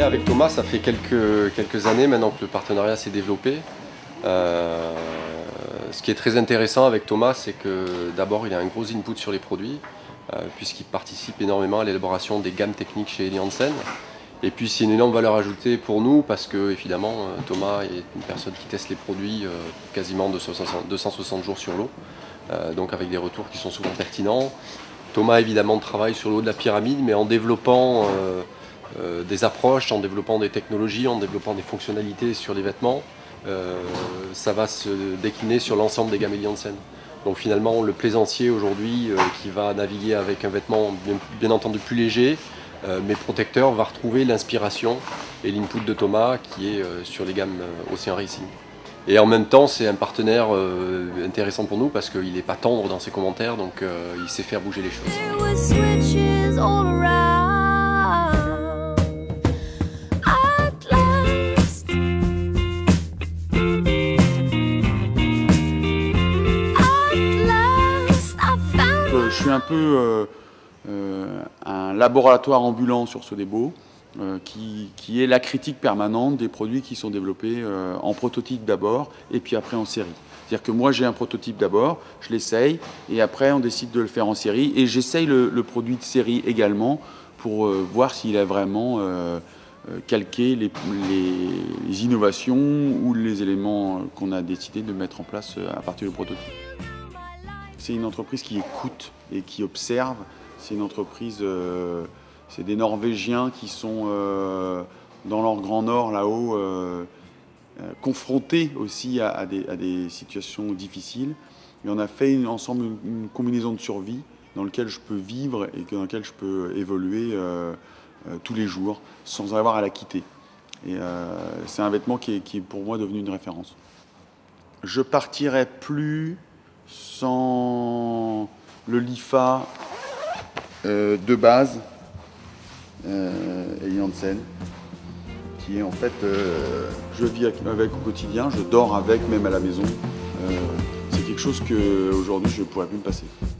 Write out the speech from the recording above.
avec Thomas, ça fait quelques années maintenant que le partenariat s'est développé. Ce qui est très intéressant avec Thomas, c'est que d'abord il a un gros input sur les produits, puisqu'il participe énormément à l'élaboration des gammes techniques chez Helly Hansen. Et puis c'est une énorme valeur ajoutée pour nous parce que évidemment Thomas est une personne qui teste les produits quasiment 260 jours sur l'eau, donc avec des retours qui sont souvent pertinents. Thomas évidemment travaille sur le haut de la pyramide, mais en développant des approches, en développant des technologies, en développant des fonctionnalités sur les vêtements. Ça va se décliner sur l'ensemble des gammes Helly Hansen. Donc finalement le plaisancier aujourd'hui qui va naviguer avec un vêtement bien entendu plus léger, mais protecteur, va retrouver l'inspiration et l'input de Thomas qui est sur les gammes Océan Racing. Et en même temps c'est un partenaire intéressant pour nous parce qu'il n'est pas tendre dans ses commentaires, donc il sait faire bouger les choses. Je suis un peu un laboratoire ambulant sur Sodebo qui est la critique permanente des produits qui sont développés en prototype d'abord et puis après en série. C'est-à-dire que moi j'ai un prototype d'abord, je l'essaye et après on décide de le faire en série et j'essaye le produit de série également pour voir s'il a vraiment calqué les innovations ou les éléments qu'on a décidé de mettre en place à partir du prototype. C'est une entreprise qui écoute et qui observe. C'est une entreprise, c'est des Norvégiens qui sont dans leur Grand Nord là-haut, confrontés aussi à des situations difficiles. Et on a fait ensemble une combinaison de survie dans laquelle je peux vivre et dans laquelle je peux évoluer tous les jours sans avoir à la quitter. Et c'est un vêtement qui est pour moi devenu une référence. Je partirai plus sans le LIFA de base Helly Hansen, qui est en fait, je vis avec au quotidien, je dors avec, même à la maison. C'est quelque chose qu'aujourd'hui je ne pourrais plus me passer.